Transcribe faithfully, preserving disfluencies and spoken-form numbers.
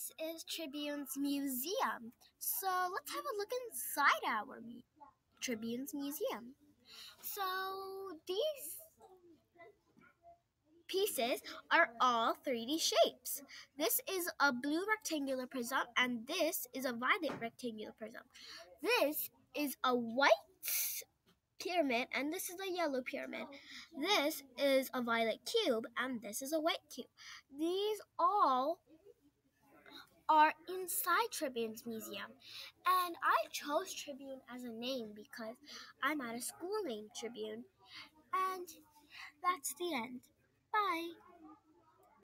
This is Tribune's museum. So let's have a look inside our mu- Tribune's museum. So these pieces are all three D shapes. This is a blue rectangular prism and this is a violet rectangular prism. This is a white pyramid and this is a yellow pyramid. This is a violet cube and this is a white cube. These all are inside Tribune's museum. And I chose Tribune as a name because I'm at a school named Tribune. And that's the end. Bye.